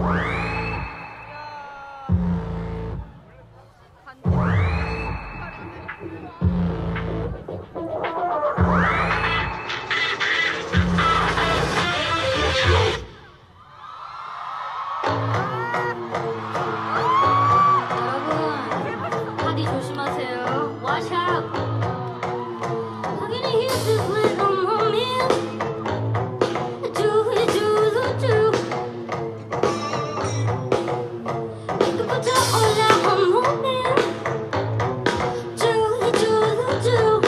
여러분, 카디 조심하세요. Watch out. How can you hear this little moment? Do it, do it, do. 이것부터 올라온 moment. Do it, do it, do.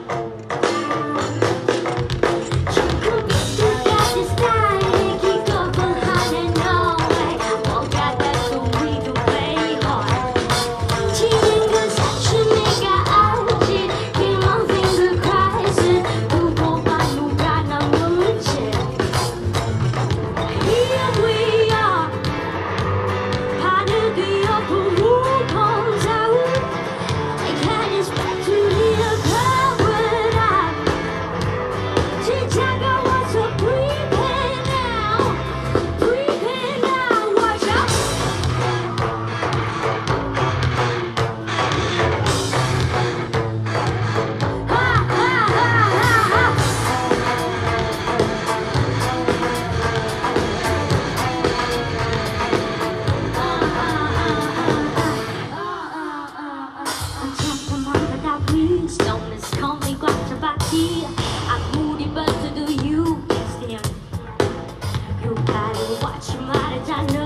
조금 비슷하게 스타일이 기겁은 하네 no way. 뭔가 다소 위도 play hard. 지는 건 사실 내가 알지. 그만 finger crisis. 두고 봐 누가 난 문제. Here we are. 하늘 뒤엎은 무거운 자우. I can't expect to lead a paradise. 진짜가 와서 prepare now. Prepare now. Watch out. Ha ha ha ha ha. 잠깐만 다 please don't miss call me 꽉 잡았지 아무리 버텨도 you stand You gotta watch your 말하잖아